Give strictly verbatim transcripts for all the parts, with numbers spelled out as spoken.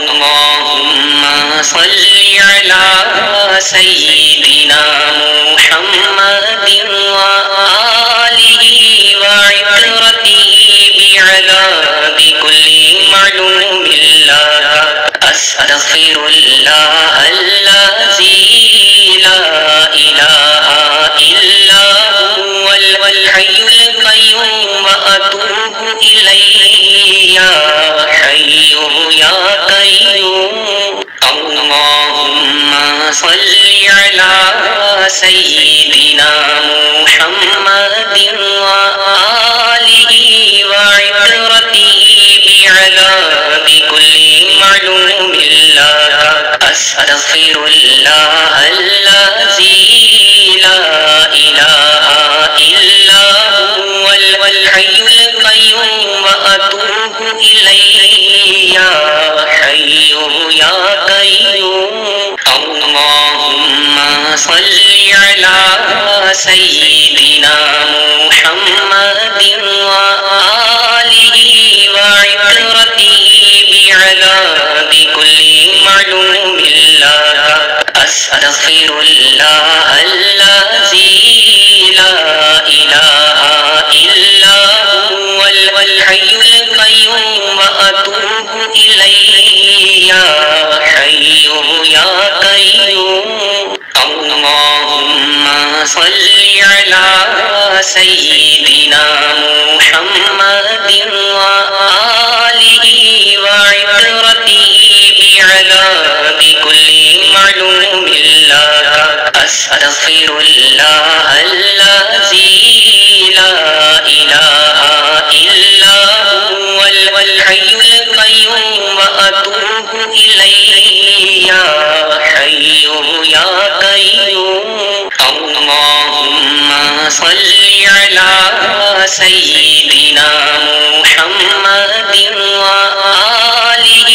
اللهم صل على سيدنا محمد وآله وعترته بعذاب كل معلوم الله. أستغفر الله الذي لا إله إلا هو الحي القيوم وأتوب إليه يا حي يا قيوم. اللهم صل على سيدنا محمد وآله وعترته بعذاب كل معلوم الله. أستغفر الله الذي لا إله إلا هو الحي القيوم وأتوب إليه يا حي يا قيوم. اللهم صل على سيدنا محمد وآله وعترته بعذاب كل معلوم الله. أستغفر الله الذي لا إله إلا هو الحي القيوم وأتوب إليه يا حي يا قيوم. اللهم صل على سيدنا محمد وآله وعترته بعذاب كل معلوم الله. أستغفر الله الذي لا إله إلا هو الحي القيوم وأتوب إليه يا حي يا قيوم. اللهم صل على سيدنا محمد وآله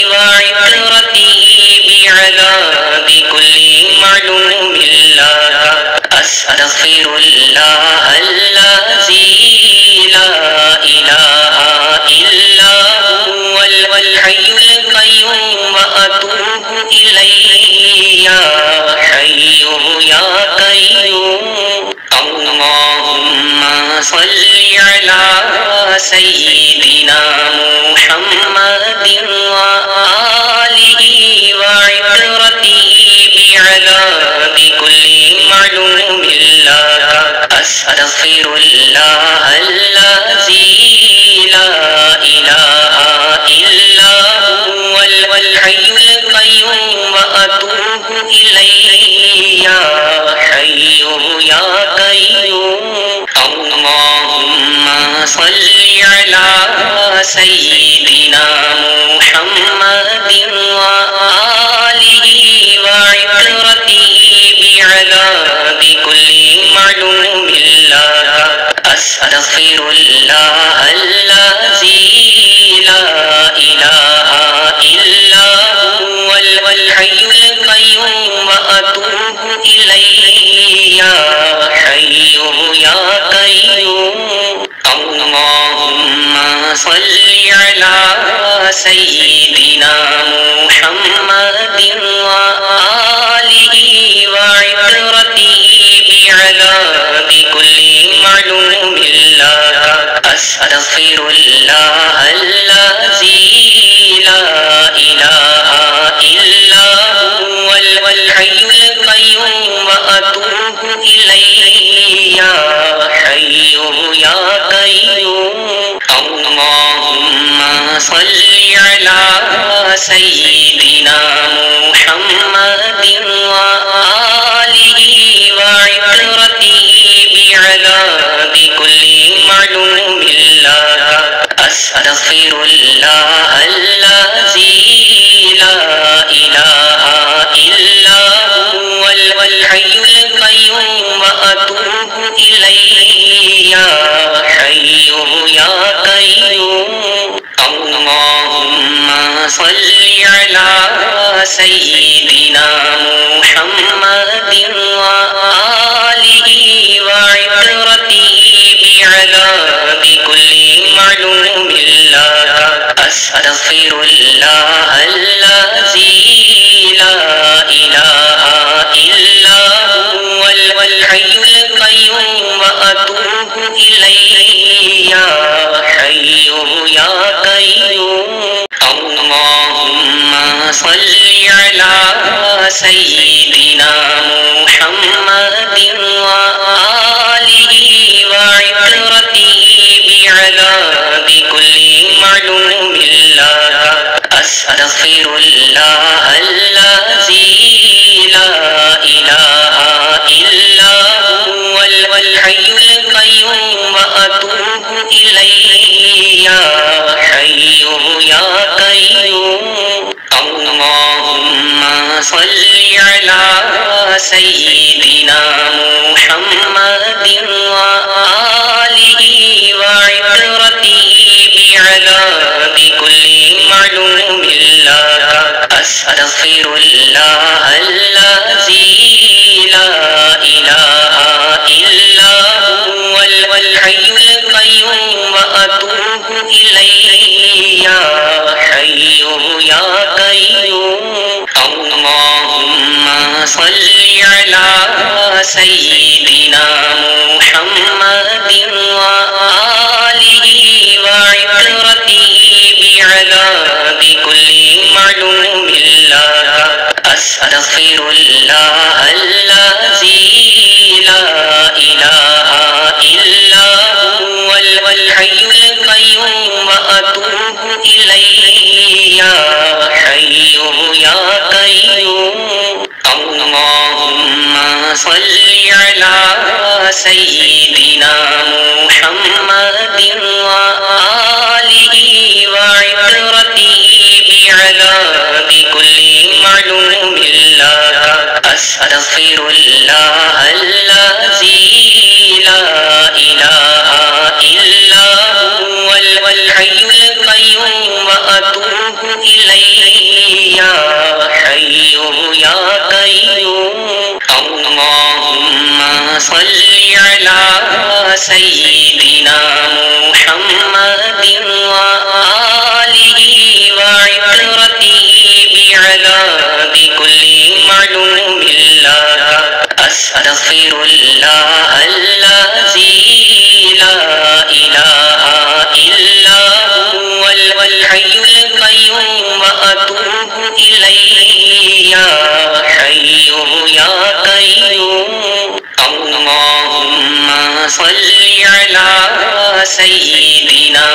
وعترته بعذاب كل معلوم الله. أستغفر الله الذي لا إله إلا هو الحي القيوم وأتوب إليه يا حي يا قيوم. اللهم صل على سيدنا محمد وآله وعترته بعذاب كل معلوم الله. أستغفر الله الذي لا إله إلا هو الحي القيوم وأتوب إليه يا حي يا قيوم. اللهم صل على سيدنا محمد وآله وعترته بعذاب كل معلوم الله. أستغفر الله الذي لا إله إلا هو الحي القيوم وأتوب إليه يا حي يا قيوم. اللهم صل على سيدنا محمد وآله وعترته بعذاب كل معلوم الله. أستغفر الله الذي لا إله إلا هو الحي القيوم وأتوب إليه يا حي يا قيوم. اللهم صل على سيدنا محمد وآله وعترته بعذاب كل معلوم الله. أستغفر الله الذي لا إله إلا هو الحي القيوم وأتوب إليه يا حي يا قيوم. اللهم صل على سيدنا محمد وآله وعترته بعذاب كل معلوم الله. أستغفر الله اللهم صل على سيدنا محمد وآله وعترته بعذاب كل معلوم الله أستغفر الله الذي لا إله إلا هو الحي القيوم وأتوب إليه يا حي يا قيوم اللهم صل على سيدنا محمد وآله وعترته بعذاب كل معلوم الله أستغفر الله الذي لا إله إلا هو الحي القيوم وأتوب إليه يا حي يا قيوم اللهم صل على سيدنا محمد وآله وعترته بعذاب كل معلوم الله أستغفر الله الذي لا إله إلا هو الحي القيوم وأتوب إليه يا حي يا قيوم اللهم صل على سيدنا محمد وآله وعترته بعذاب كل معلوم الله أستغفر الله الذي لا إله إلا هو الحي القيوم وأتوب إليه يا حي يا قيوم اللهم صل على سيدنا محمد وآله وعترته بعذاب كل معلوم الله أستغفر الله الذي لا إله إلا هو الحي القيوم وأتوب إليه يا حي يا قيوم اللهم صل على سيدنا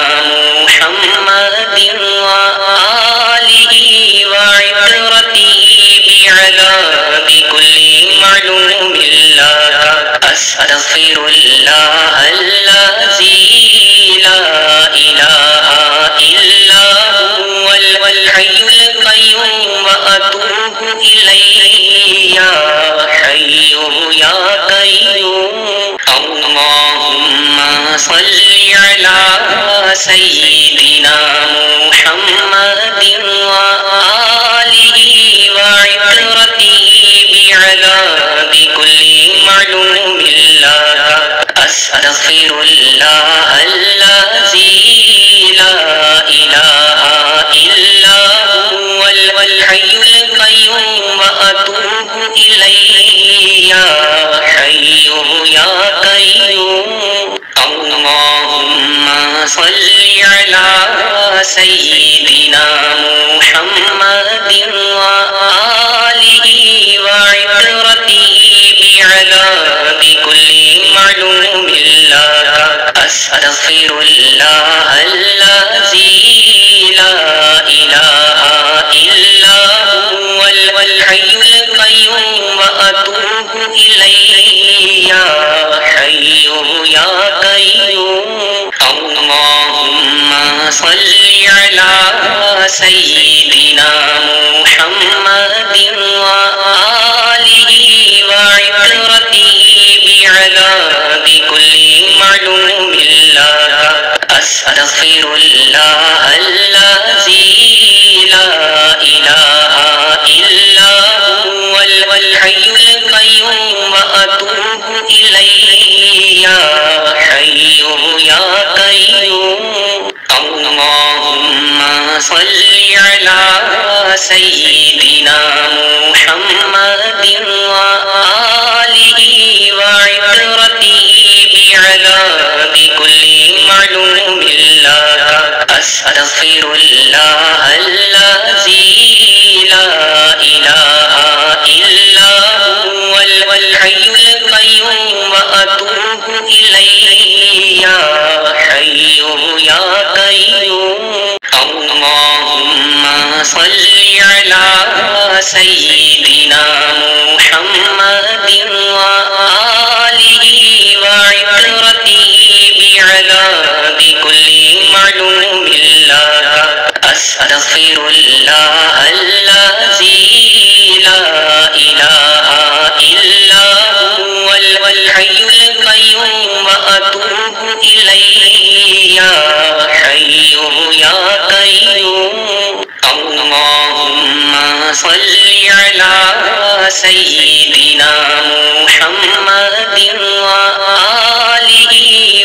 محمد وآله وعترته بعذاب كل معلوم الله أستغفر الله الذي لا إله إلا هو الحي القيوم وأتوب إليه يا حي يا قيوم اللهم صل على سيدنا محمد وآله وعترته بعذاب كل معلوم الله أستغفر الله الذي لا إله إلا هو الحي القيوم وأتوب إليه يا حي يا قيوم اللهم صل على سيدنا محمد وآله وعترته بعذاب كل معلوم الله أستغفر الله الذي لا إله إلا هو الحي القيوم وأتوب إليه يا حي يا قيوم اللهم صل على سيدنا محمد وآله وعترته بعذاب كل معلوم الله أستغفر الله الذي لا إله إلا هو الحي القيوم وأتوب إليه يا حي يا قيوم اللهم صل على سيدنا محمد وآله وعترته بعذاب كل معلوم الله أستغفر الله صل على سيدنا محمد وآله وعترته بعذاب كل معلوم الله أستغفر الله الذي لا إله إلا هو الحي القيوم وأتوب إليه يا حي يا قيوم اللهم صل على سيدنا محمد وآله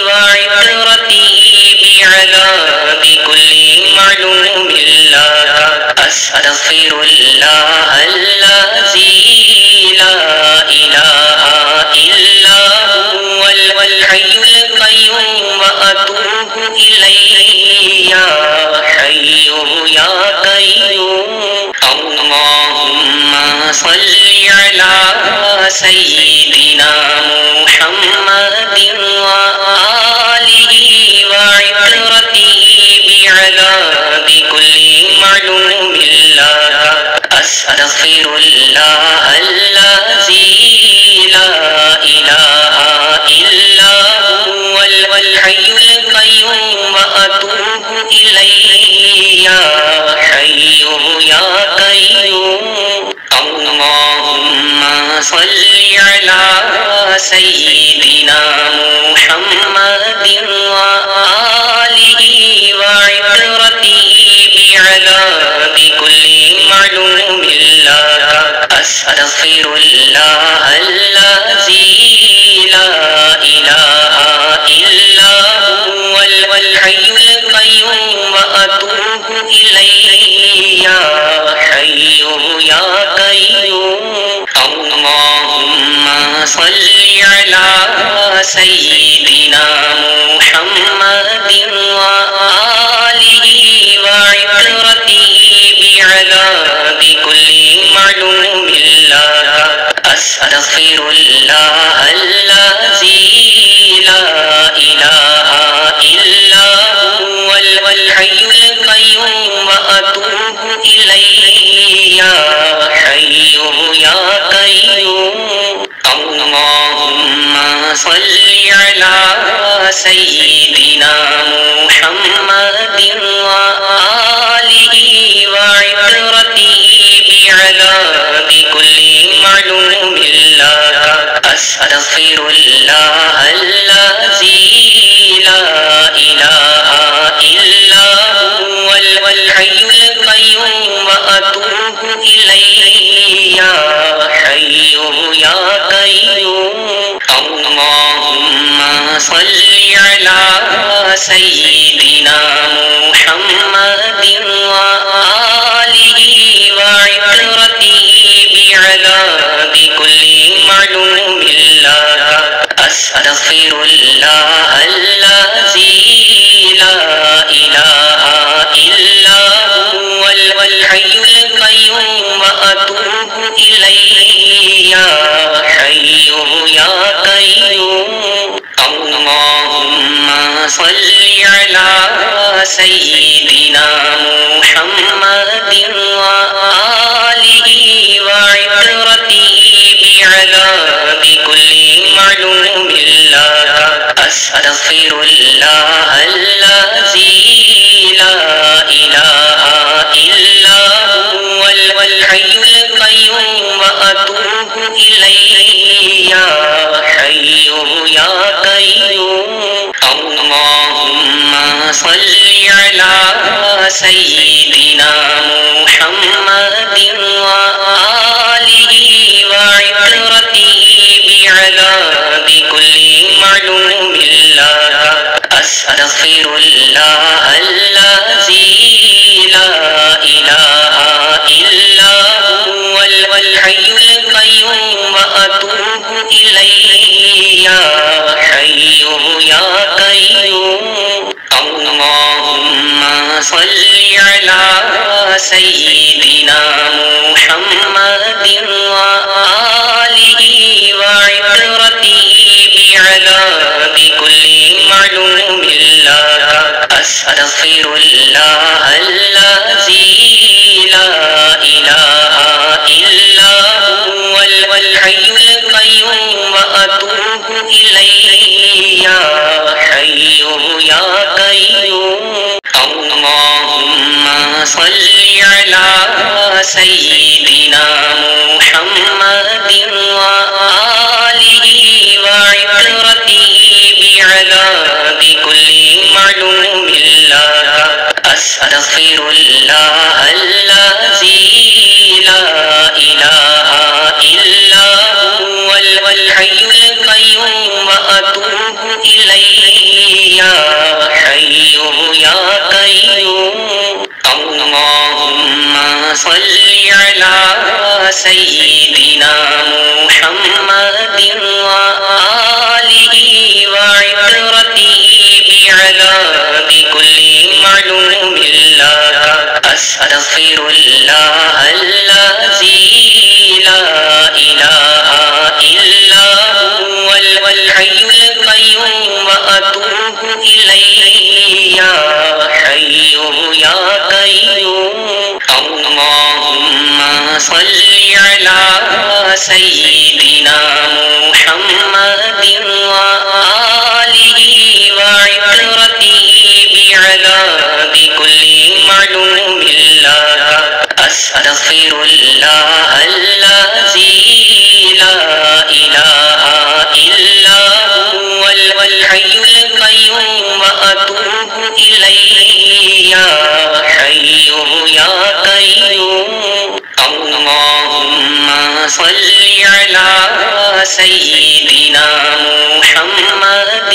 وعترته بعذاب كل معلوم الله أستغفر الله الذي لا إله إلا هو الحي القيوم وأتوب إليه يا حي يا قيوم اللهم صل على سيدنا محمد وآله وعترته بعذاب كل معلوم الله أستغفر الله الذي لا إله إلا هو الحي القيوم وأتوب إليه يا حي يا قيوم اللهم صل على سيدنا محمد وآله وعترته بعذاب كل معلوم الله أستغفر الله الذي لا إله إلا هو الحي القيوم وأتوب إليه يا حي يا قيوم اللهم صل على سيدنا محمد وآله وعترته بعذاب كل معلوم الله أستغفر الله الذي لا إله إلا هو الحي القيوم وأتوب إليه يا حي يا قيوم اللهم صل على سيدنا محمد وآله وعترته بعذاب كل معلوم الله أستغفر الله الذي لا إله إلا هو الحي القيوم وأتوب إليه يا حي يا قيوم اللهم صل على سيدنا محمد وآله وعترته بعذاب كل معلوم الله أستغفر الله الذي لا إله إلا هو الحي القيوم وأتوب إليه يا حي يا قيوم اللهم صل على سيدنا محمد وآله وعترته بعذاب كل معلوم الله أستغفر الله الذي لا إله إلا هو الحي القيوم وأتوب إليه يا حي يا قيوم اللهم صل على سيدنا محمد وآله وعترته بعذاب كل معلوم الله أستغفر الله الذي لا إله إلا هو الحي القيوم وأتوب إليه يا حي يا قيوم اللهم صل على سيدنا محمد وآله وعترته بعذاب كل معلوم الله أستغفر الله الذي لا سيدنا محمد وآله وعترته بعذاب كل معلوم الله أستغفر الله الذي لا إله إلا هو الحي القيوم وأتوب إليه يا حي يا قيوم اللهم صل على سيدنا محمد وآله وعترته بعذاب كل معلوم الله أستغفر الله الذي لا إله إلا هو الحي القيوم وأتوب إليه يا حي يا قيوم اللهم صل على سيدنا محمد وآله وعترته بعذاب كل معلوم الله أستغفر الله الذي لا إله إلا هو الحي القيوم وأتوب إليه يا حي يا قيوم اللهم صل على سيدنا محمد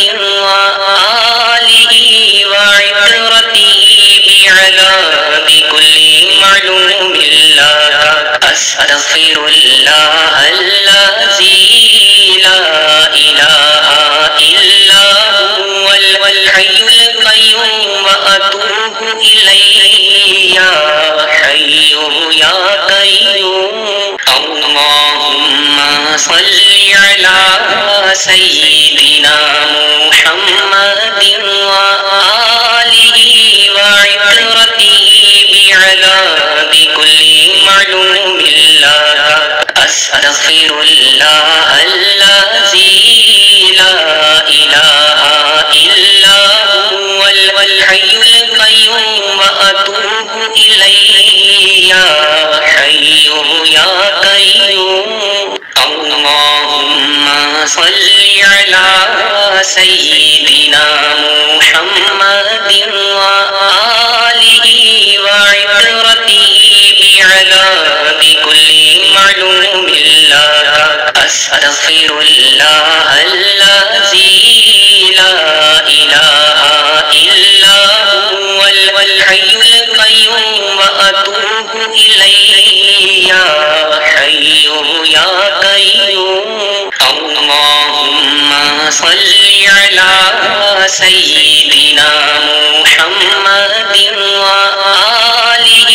وآله وعترته بعذاب كل معلوم الله أستغفر الله الذي لا إله إلا هو الحي القيوم وأتوب إليه يا حي يا قيوم اللهم صل على سيدنا محمد وآله وعترته بعذاب كل معلوم الله أستغفر الله الذي لا إله إلا هو الحي القيوم وأتوب إليه يا حي يا قيوم اللهم صل على سيدنا محمد وآله وعترته بعذاب كل معلوم الله أستغفر الله الذي لا إله إلا هو الحي القيوم وأتوب إليه يا حي يا قيوم اللهم صل على سيدنا محمد وآله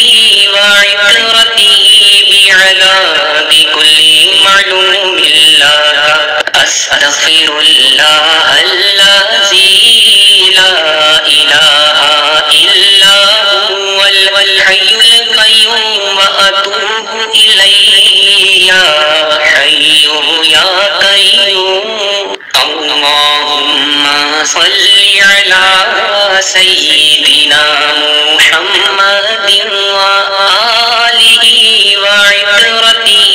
وعترته بعذاب كل معلوم الله أستغفر الله الذي لا إله إلا هو الحي القيوم وأتوب إليه يا حي يا قيوم اللهم صل على سيدنا محمد وآله وعترته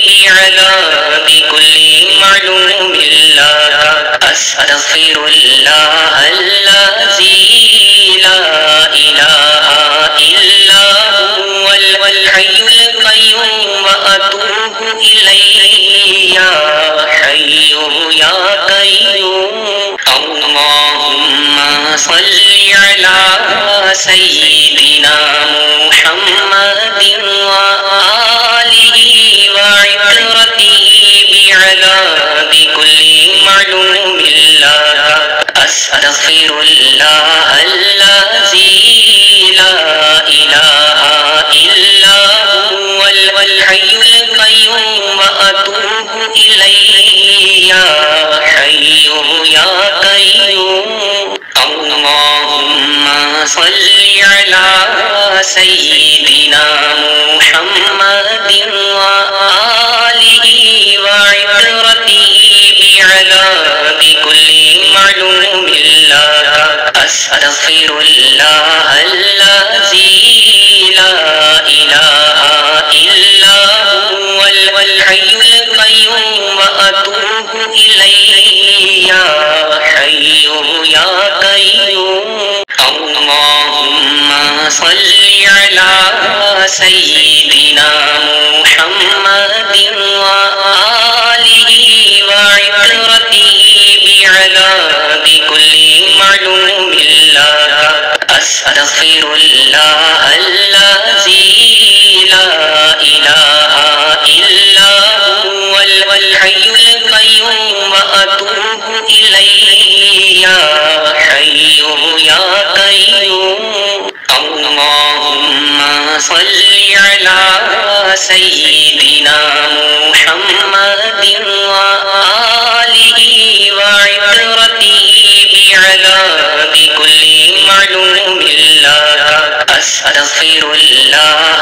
بعذاب كل معلوم الله أستغفر الله الذي لا إله إلا هو الحي القيوم وأتوب إليه يا حي يا قيوم اللهم صل على سيدنا محمد وآله وعترته بعذاب كل معلوم الله أستغفر الله الذي لا إله إلا هو الحي القيوم وأتوب إليه يا حي يا قيوم اللهم صل على سيدنا محمد وآله وعترته بعذاب كل معلوم الله أستغفر الله الذي لا إله أستغفر الله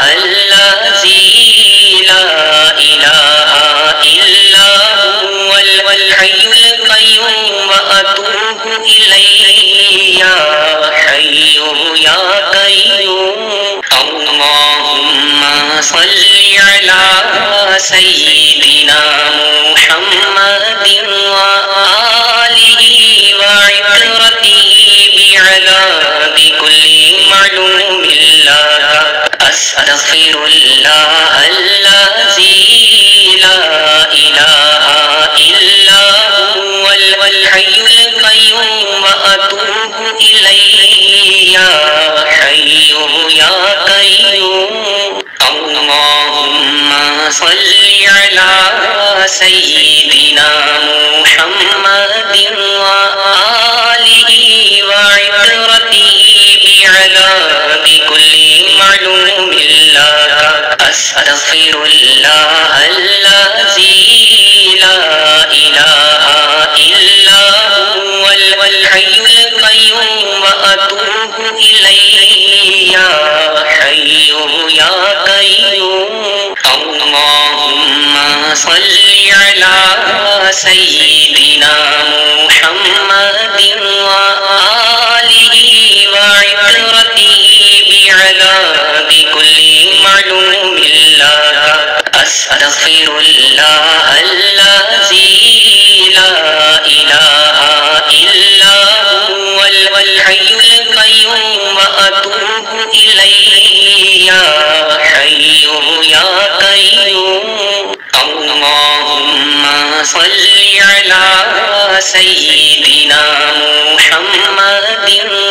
الذي لا إله إلا هو الحي القيوم وأتوب إليه يا حي يا قيوم اللهم صل على سيدنا محمد وآله وعترته بعذاب كل معلوم الله أستغفر الله الذي لا إله إلا هو الحي القيوم وأتوب إليه يا حي يا قيوم اللهم صل على سيدنا محمد وآله وعترته بعذاب كل معلوم الله أستغفر الله الذي لا إله إلا هو الحي القيوم وأتوب إليه يا حي يا قيوم اللهم صل على سيدنا محمد وآله وعترته بعذاب كل معلوم الله أستغفر الله الذي لا إله إلا هو الحي القيوم وأتوب إليه يا حي يا قيوم اللهم صل على سيدنا محمد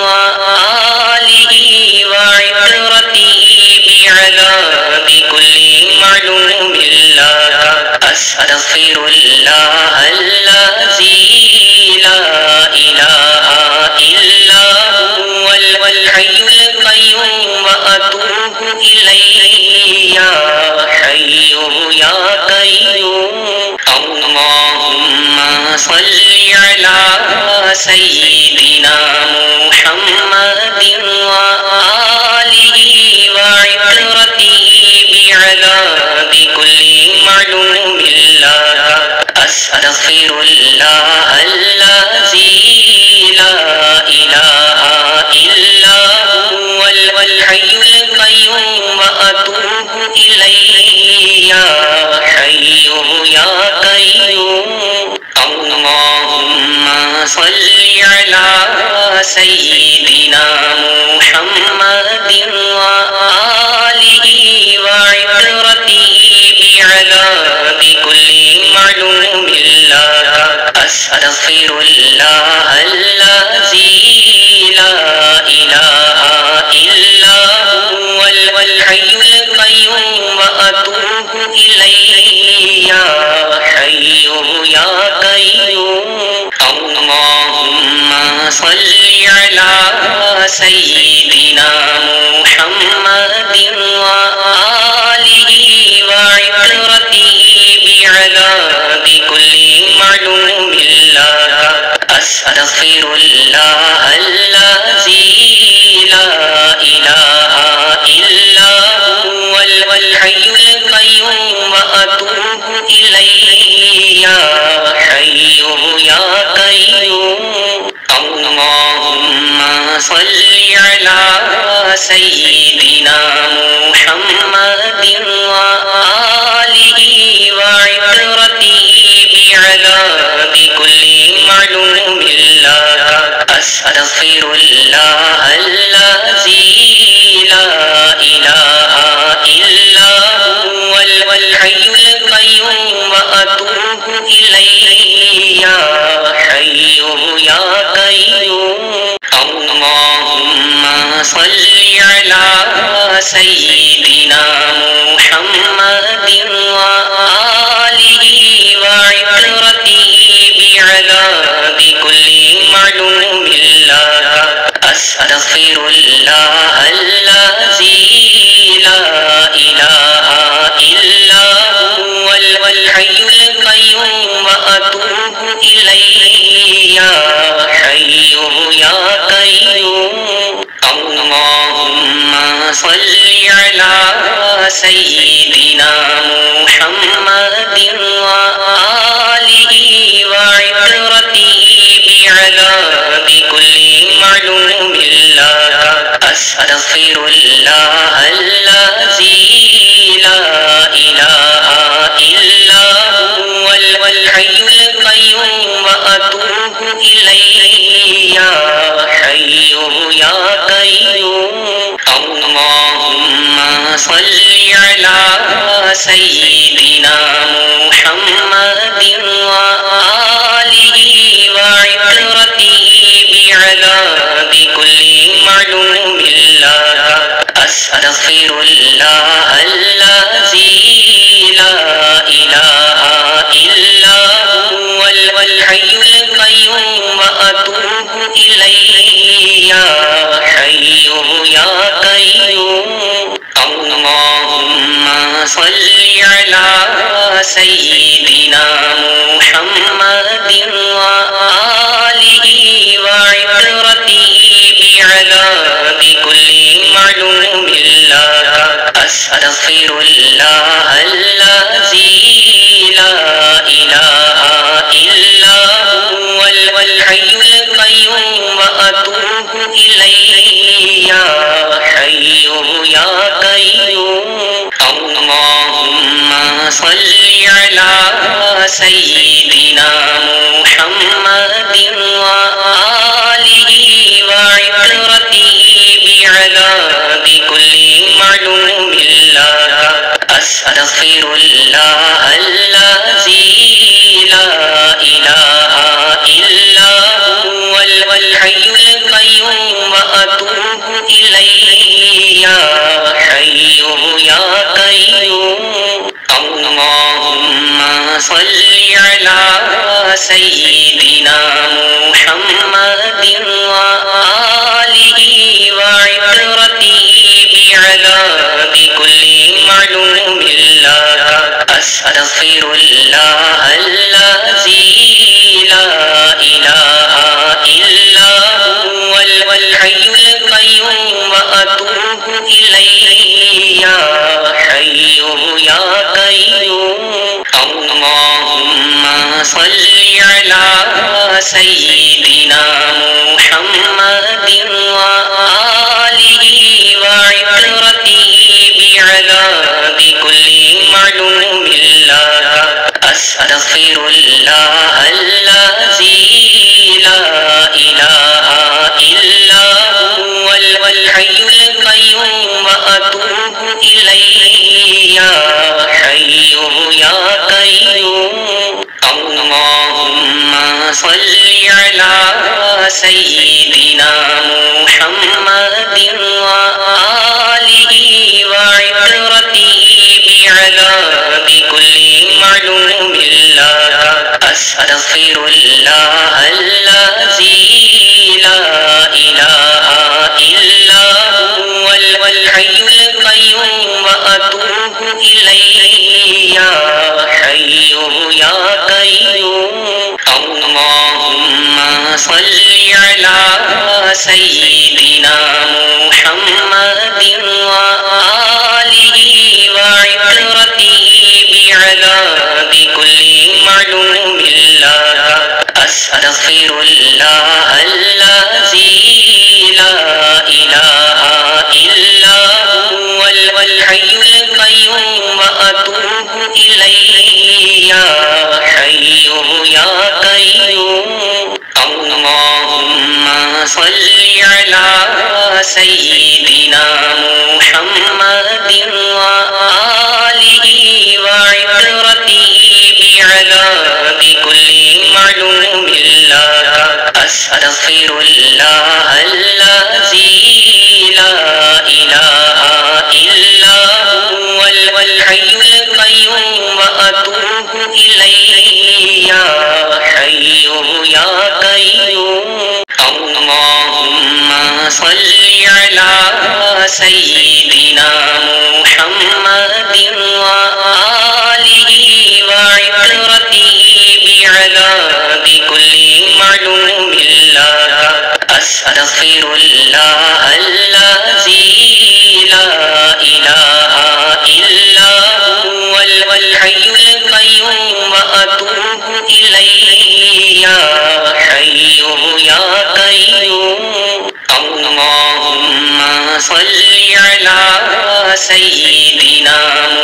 وآله وعترته بعذاب كل معلوم الله أستغفر الله الذي لا إله إلا هو الحي القيوم وأتوب إليه يا حي يا قيوم اللهم صل على سيدنا محمد وآله وعترته بعذاب كل معلوم الله أستغفر الله الذي لا إله إلا هو الحي القيوم وأتوب إليه يا حي يا قيوم اللهم صل على سيدنا محمد وآله وعترته بعذاب كل معلوم الله أستغفر الله الذي لا إله إلا هو الحي القيوم وأتوب إليه يا حي يا قيوم اللهم صل على سيدنا محمد وآله وعترته بعذاب كل معلوم الله أستغفر الله الذي لا إله إلا هو الحي القيوم وأتوب إليه يا حي يا قيوم اللهم صل على سيدنا محمد وآله وعترته بعذاب كل معلوم الله أستغفر الله الذي لا إله إلا هو الحي القيوم وأتوب إليه يا حي يا قيوم اللهم صل على سيدنا محمد وآله وعترته بعذاب كل معلوم الله أستغفر الله الذي لا إله إلا هو الحي القيوم وأتوب إليه يا حي يا قيوم اللهم سيدنا محمد وآله وعترته بعذاب كل معلوم لك أستغفر الله الذي لا إله إلا هو الحي القيوم وأتوب إليه يا حي يا قيوم اللهم صل على سيدنا محمد وآله وعترته بعذاب كل معلوم لك أستغفر الله الذي لا إله إلا هو الحي القيوم وأتوب إليه يا حي يا قيوم اللهم صل على سيدنا محمد وآله وعترته بعذاب كل معلوم لك أستغفر الله الذي لا إله إلا هو الحي القيوم وأتوب إليه يا حي يا قيوم اللهم صل على سيدنا محمد وآله وعترته بعذاب كل معلوم لك أستغفر الله الذي لا إله إلا هو الحي القيوم وأتوب إليه يا حي يا قيوم اللهم صل على سيدنا محمد وآله وعترته بعذاب كل معلوم لك أستغفر الله الذي لا إله إلا هو الحي القيوم وأتوب إليه يا حي يا قيوم اللهم صل على سيدنا محمد وآله وعترته بعذاب كل معلوم لك أستغفر الله الذي لا إله إلا هو الحي القيوم وأتوب إليه يا حي يا قيوم اللهم صل على سيدنا محمد وآله وعترته بعذاب كل معلوم لك أستغفر الله الذي لا إله إلا هو الحي القيوم وأتوب إليه يا حي يا قيوم اللهم صل على سيدنا محمد وآله وعترته بعذاب كل معلوم لك أستغفر الله الذي لا إله إلا هو الحي القيوم وأتوب إليه يا حي يا قيوم اللهم صل على سيدنا محمد وآله وعترته بعذاب كل معلوم لك أستغفر الله الذي لا إله إلا هو الحي القيوم وأتوب إليه يا حي يا قيوم اللهم صل على سيدنا محمد وآله وعترته بعذاب كل معلوم لك أستغفر الله الذي لا إله إلا هو وأتوب إليه يا حي يا قيوم اللهم صل على سيدنا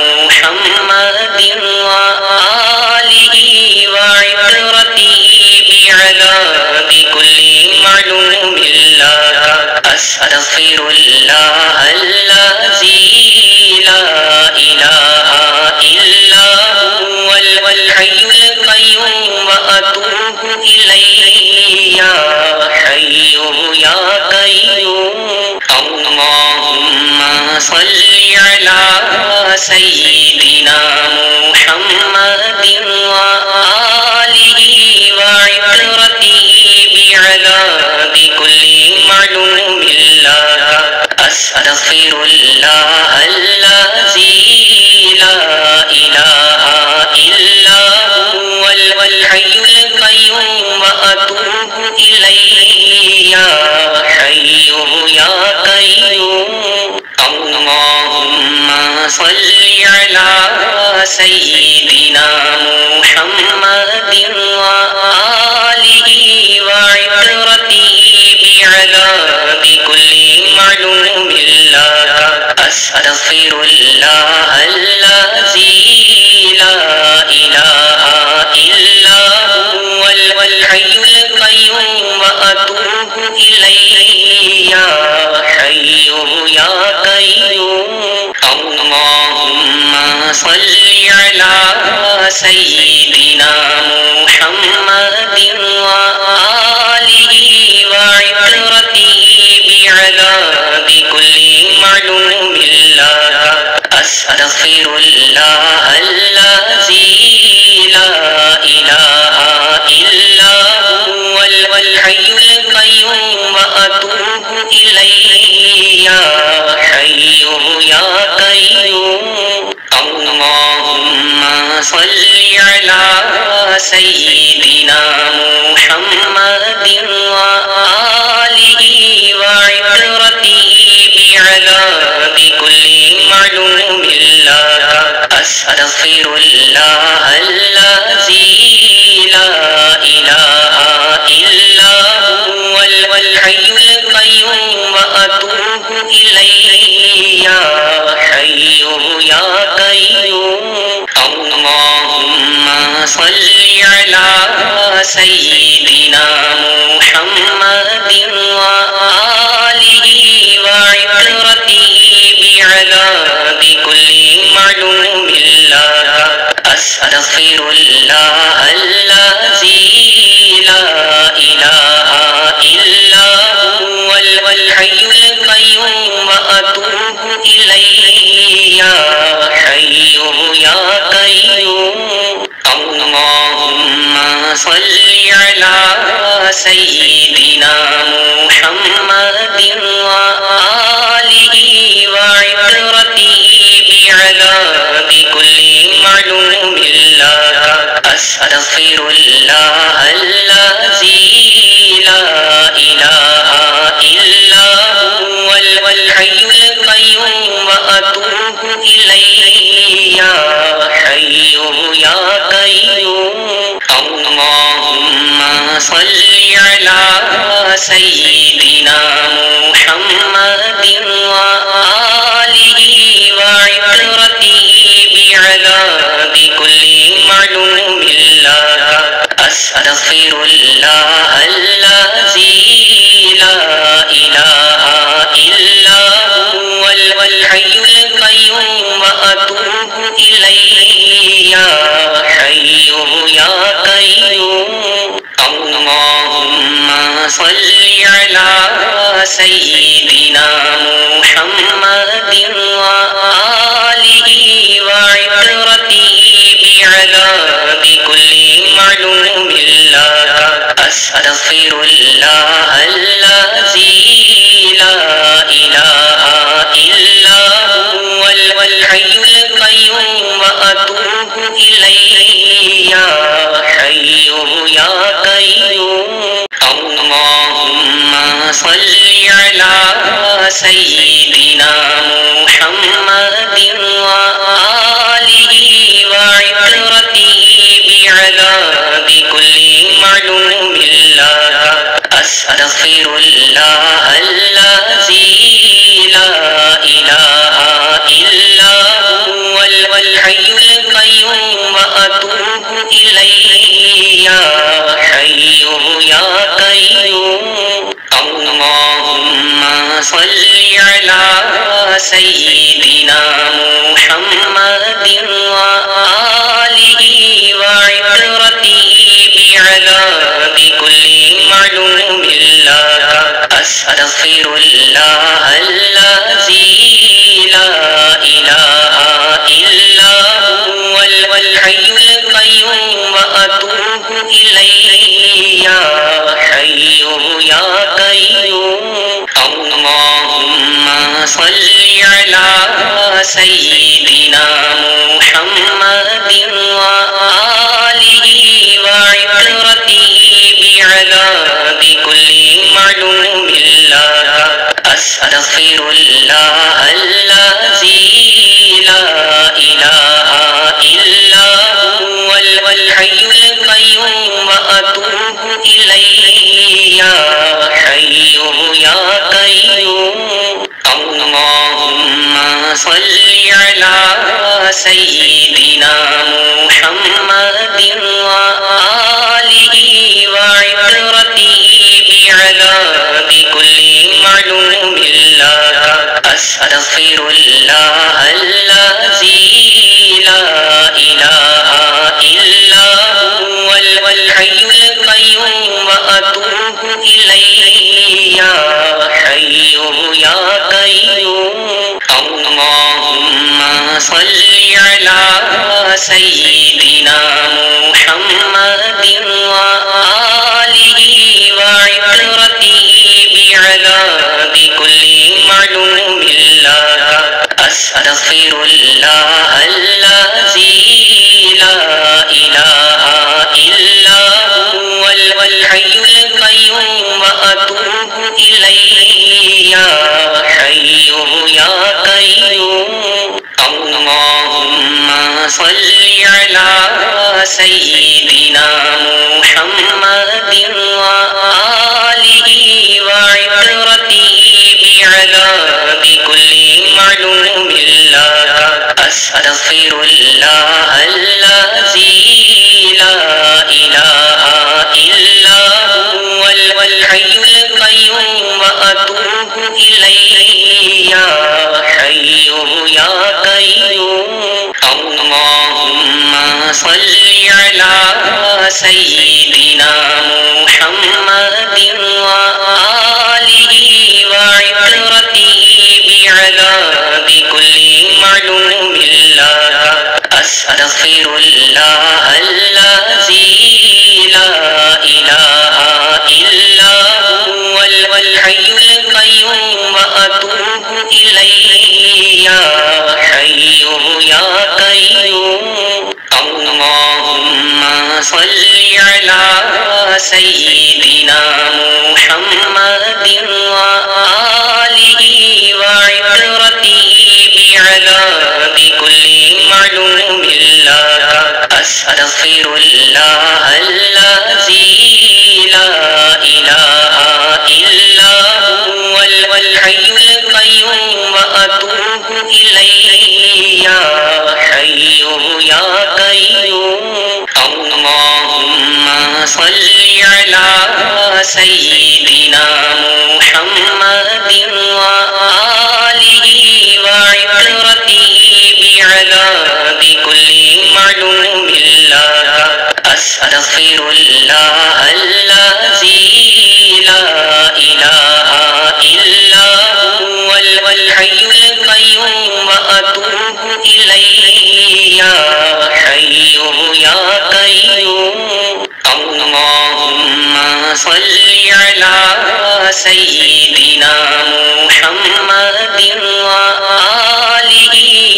محمد وآله وعترته بعذاب كل معلوم لك أستغفر الله الذي لا إله إلا هو الحي القيوم وأتوب إليه يا حي يا قيوم اللهم صل على سيدنا محمد وآله وعترته بعذاب كل معلوم لك أستغفر الله الذي لا إله إلا هو الحي القيوم وأتوب إليه يا حي يا قيوم اللهم صل على سيدنا محمد وآله وعترته بعذاب كل معلوم لك أستغفر الله الذي لا إله إلا هو الحي القيوم وأتوب إليه يا حي يا قيوم اللهم صل على سيدنا محمد وآله وعترته بعذاب كل معلوم لك أستغفر الله الذي لا إله إلا هو الحي القيوم وأتوب إليه يا حي يا قيوم اللهم صل على سيدنا محمد وآله وعترته بعذاب كل معلوم لك أستغفر الله الذي لا إله إلا هو الحي القيوم وأتوب إليه يا حي يا قيوم اللهم صل على سيدنا محمد وآله وعترته بعذاب كل معلوم لك أستغفر الله الذي لا إله إلا هو الحي القيوم وأتوب إليه يا حي يا قيوم اللهم صل على سيدنا محمد وآله وعترته بعذاب كل معلوم لك أستغفر الله الذي لا إله إلا هو الحي القيوم وأتوب إليه يا حي يا قيوم اللهم صل على سيدنا محمد وآله وعترته بعذاب كل معلوم لك أستغفر الله الذي لا إله إلا هو الحي القيوم وأتوب إليه يا حي يا قيوم اللهم صل على سيدنا محمد وآله وعترته بعذاب كل معلوم لك أستغفر الله الذي لا إله إلا هو الحي القيوم وأتوب إليه يا حي يا قيوم اللهم صل على سيدنا محمد وآله وعترته بعذاب القيوم وأتوب إليه يا حي يا قيوم اللهم صل على سيدنا محمد وآله وعترته بعلى بكل معلوم الله أستغفر الله الذي لا إله إلا هو الحي القيوم وأتوب إليه يا حي يا قيوم اللهم صل على سيدنا محمد وآله وعترته بعلى بكل معلوم الله أستغفر الله الذي لا إله إلا هو الحي القيوم وأتوب إليه يا حي يا قيوم اللهم صل على سيدنا محمد وآله وعترته بعلى بكل معلوم الله أستغفر الله الذي لا إله إلا هو الحي القيوم وأتوب إليه يا حي يا قيوم اللهم صل على سيدنا محمد وآله وعترته بعلى بكل معلوم الله أستغفر الله الذي لا إله إلا هو الحي القيوم وأتوب إليه يا حي يا قيوم اللهم صل على سيدنا محمد وآله وعترته بعلى بكل معلوم الله أستغفر الله الذي لا إله إلا هو الحي القيوم وأتوب إليه يا حي يا قيوم اللهم صل على سيدنا محمد وآله وعترته بعلى بكل معلوم الله أستغفر الله الذي لا إله إلا هو الحي القيوم وأتوب إليه يا حي يا قيوم اللهم صل على سيدنا محمد وآله وعترته بعلى بكل معلوم الله أستغفر الله الذي لا إله إلا هو الحي القيوم وأتوب إليه يا حي يا قيوم اللهم صل على سيدنا محمد وآله وعترته بعلى بكل معلوم الله أستغفر الله الذي لا إله إلا هو الحي القيوم وأتوب إليه يا حي يا قيوم اللهم صل على سيدنا محمد وآله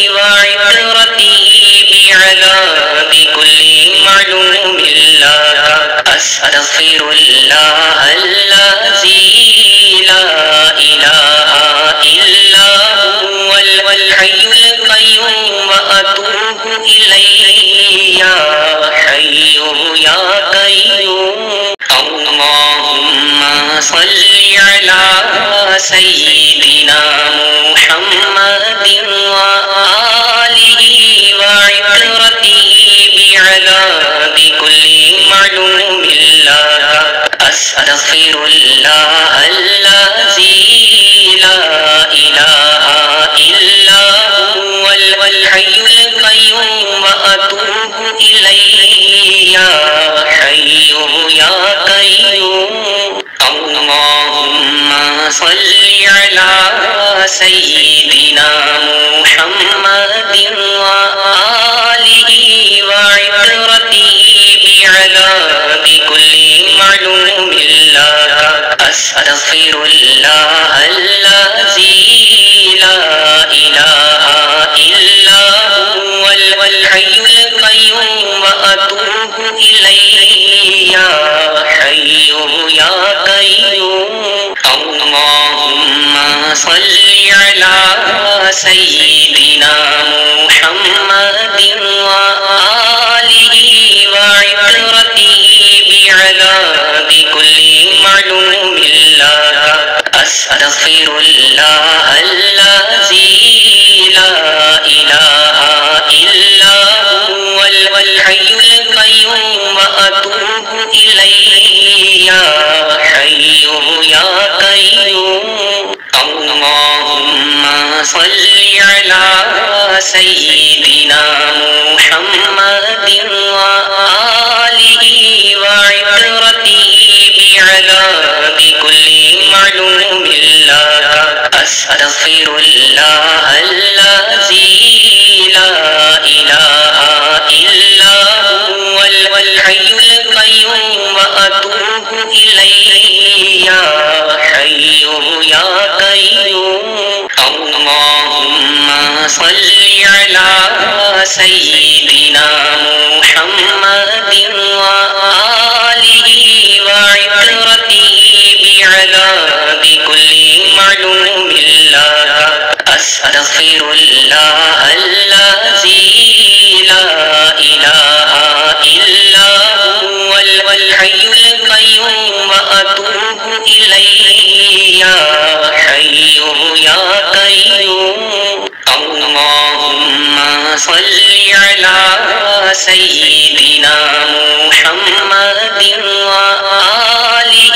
وعترته بعلى بكل معلوم الله أستغفر الله الذي لا إله إلا هو الحي القيوم وأتوب إليه يا حي يا قيوم اللهم صل على سيدنا محمد وآله وعترته قيوم وأتوب إليه يا حي يا قيوم اللهم صل على سيدنا محمد وآله وعترته بعذاب كل معلوم لك أستغفر الله الذي لا إله إلا هو الحي القيوم وأتوب إليه يا حي يا قيوم اللهم صل على سيدنا محمد وآله وعترته بعذاب كل معلوم لك أستغفر الله الذي لا إله إلا هو الحي القيوم وأتوب إليه يا حي يا قيوم اللهم صل على سيدنا محمد وآله وعترته بعذاب كل معلوم لك أستغفر الله الذي لا إله إلا هو الحي القيوم وأتوب إليه يا حي يا قيوم اللهم صل على سيدنا محمد وآله وعترته بعذاب كل معلوم لك أستغفر الله الذي لا إله إلا هو الحي القيوم وأتوب إليه يا حي يا قيوم اللهم صل على سيدنا محمد وآله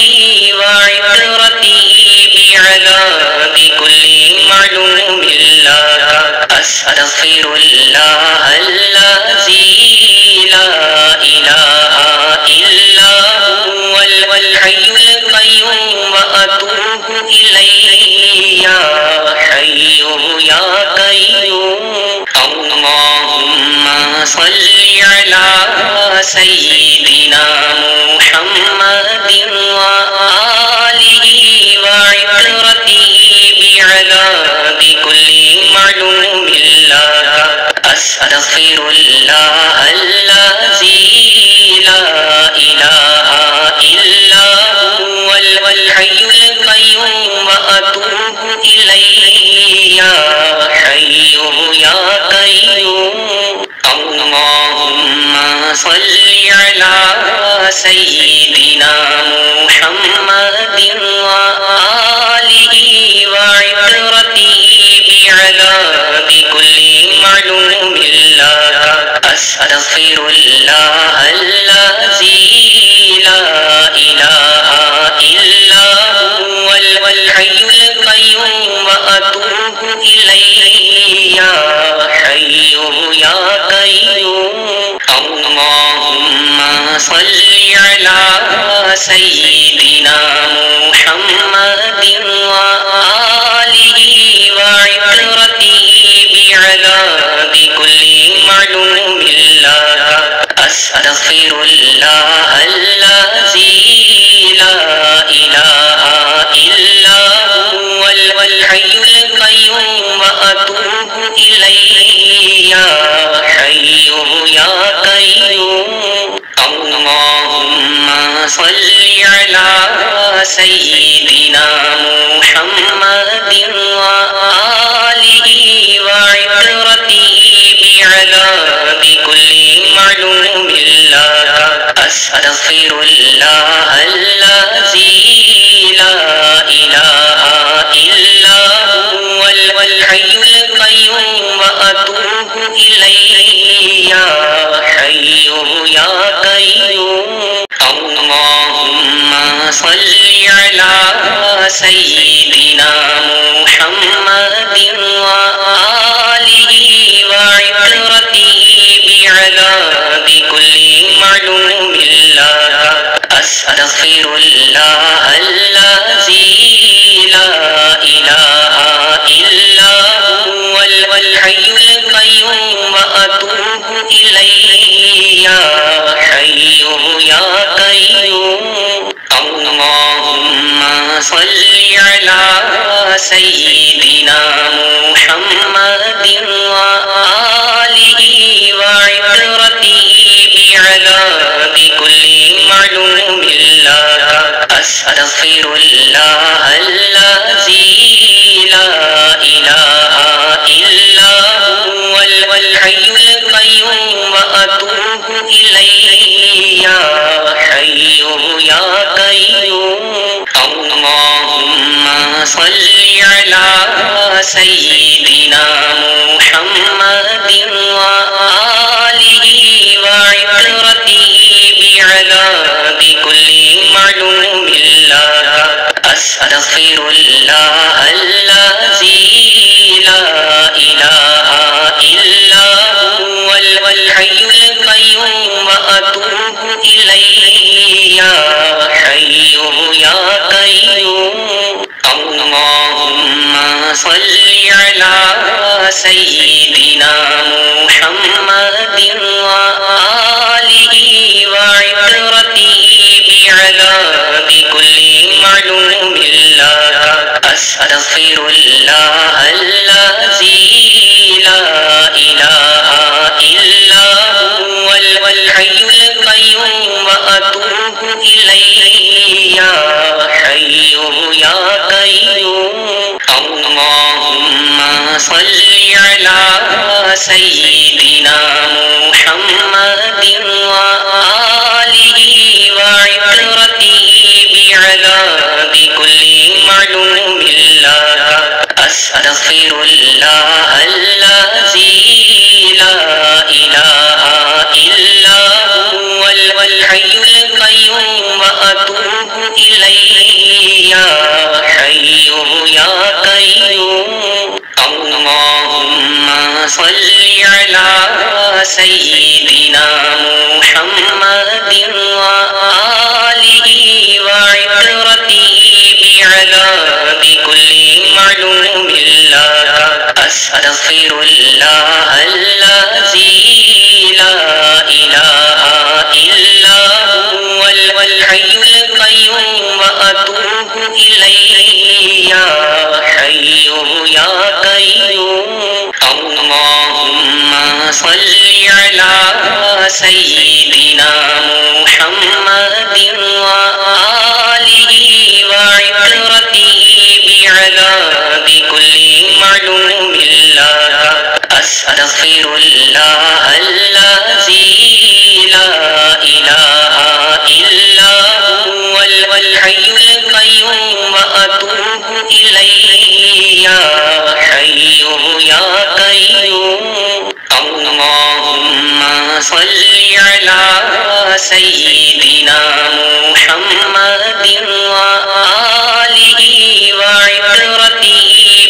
وعترته بعذاب كل معلوم لك أستغفر الله الذي لا إله إلا هو الحي القيوم وأتوب إليه يا حي يا قيوم اللهم صل على سيدنا محمد وآله وعترته بعذاب كل معلوم لك أستغفر الله الذي لا إله إلا هو الحي القيوم وأتوب إليه يا حي يا قيوم اللهم صل على سيدنا محمد وآله وعترته بعذاب كل معلوم لك أستغفر الله الذي لا إله إلا هو الحي القيوم وأتوب إليه يا حي يا قيوم اللهم صل على سيدنا محمد وآله وعترته بعذاب كل معلوم لك أستغفر الله الذي لا إله إلا هو الحي القيوم وأتوب إليه يا حي يا قيوم اللهم صل على سيدنا محمد وآله وعترته بعذاب كل معلوم لك أستغفر الله الذي لا إله إلا هو الحي القيوم وأتوب إليه يا حي يا قيوم اللهم صل على سيدنا محمد وآله وعترته صل على سيدنا محمد وآله وعترته بعذاب كل معلوم الله أستغفر الله الذي لا إله إلا هو الحي القيوم وأتوب إليه يا حي يا قيوم اللهم صل على سيدنا محمد وآله وعترته بعذاب كل معلوم الله أستغفر الله الذي لا إله إلا هو الحي القيوم وأتوب إليه يا حي يا قيوم اللهم صل على سيدنا محمد وآله وعترته بعذاب كل معلوم الله أستغفر الله الذي لا إله إلا هو الحي القيوم وأتوب إليه يا حي يا قيوم اللهم صل على سيدنا محمد وآله وعترته بعذاب كل معلوم الله أستغفر الله الذي لا إله إلا هو الحي القيوم وأتوب إليه يا حي يا قيوم اللهم صل على سيدنا محمد وآله وعترته بعذاب كل معلوم الله أستغفر الله الذي لا إله إلا هو الحي القيوم وأتوب إليه يا حي يا قيوم اللهم صل على سيدنا محمد وآله وعترته بعذاب كل معلوم الله أستغفر الله الذي لا إله إلا هو الحي القيوم وأتوب إليه يا حي يا قيوم اللهم صل على سيدنا محمد وآله وعترته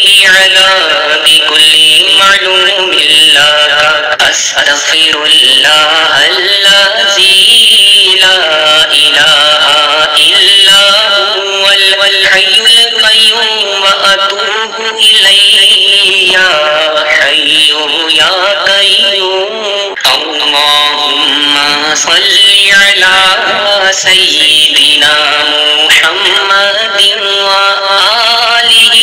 بعذاب كل معلوم الله أستغفر الله الذي لا إله إلا هو الحي القيوم وأتوب إليه يا حي يا قيوم اللهم صل على سيدنا محمد وآله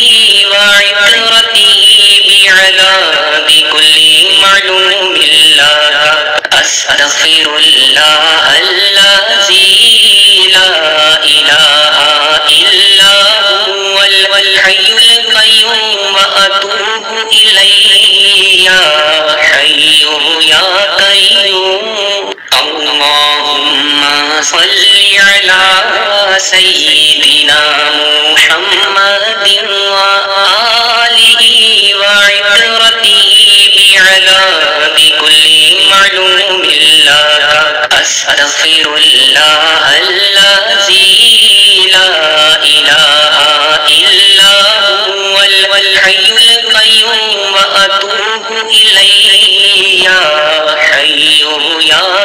وعترته بعذاب كل معلوم الله أستغفر الله الذي لا إله إلا هو الحي القيوم وأتوب إليه يا حي يا قيوم اللهم صل على سيدنا محمد وآله وعترته بعذاب كل معلوم الله أستغفر الله الذي لا إله إلا هو الحي القيوم وأتوب إليه يا حي يا